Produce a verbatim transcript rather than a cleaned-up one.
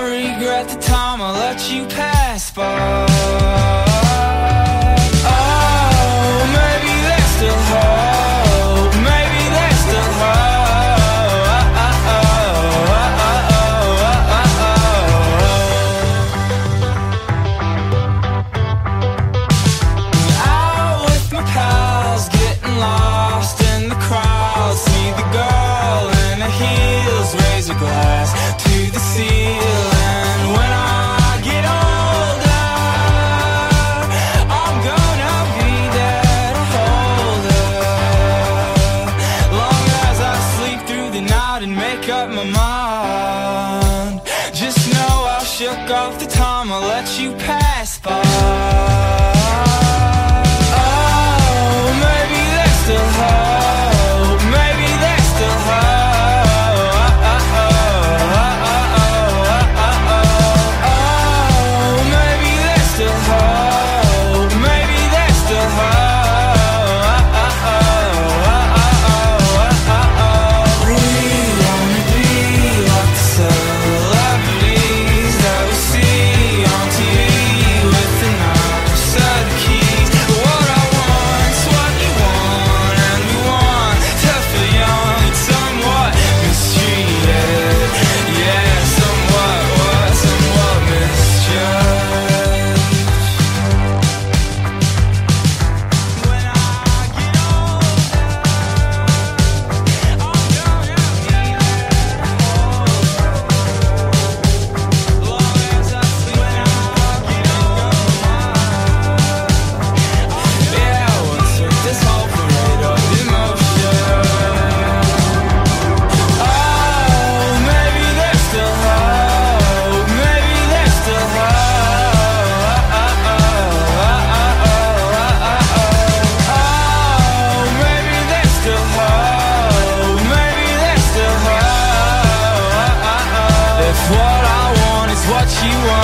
regret the time I let you pass by. Oh, maybe there's still hope. Maybe there's still hope. Oh, oh, oh, oh, oh, oh. Out with my pals, getting lost in the crowd. See the girl in her heels, raise a glass to the ceiling. When I get older, I'm gonna be there to hold her. Long as I sleep through the night and make up my mind. Just know I shook off the time I let you pass by. Oh, maybe there's still hope. Maybe there's still hope. Oh, oh, oh, oh, oh, oh, oh. Oh, maybe there's still hope. Maybe there's still hope. Oh, oh, oh, oh, oh, oh, oh. We wanna be like the celebrities that we see on T V with the knives and the keys. What I want's what you want, and we want to feel young and somewhat mistreated. Yeah, somewhat, what, somewhat misjudged. When I get older, I'm gonna be there to hold her. Long as I sleep, when I get older, yeah, once with this whole parade of emotion. Oh, maybe there's still hope. Maybe there's still hope. Oh, oh, oh, oh, oh, oh, oh. Maybe there's still hope. Maybe there's still hope. If what I want is what you want.